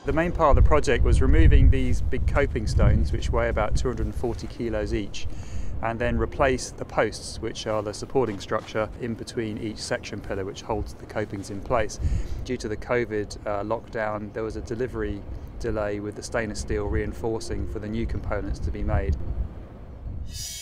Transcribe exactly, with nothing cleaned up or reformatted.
The main part of the project was removing these big coping stones, which weigh about two hundred forty kilos each, and then replace the posts, which are the supporting structure in between each section pillar, which holds the copings in place. Due to the COVID uh, lockdown, there was a delivery delay with the stainless steel reinforcing for the new components to be made.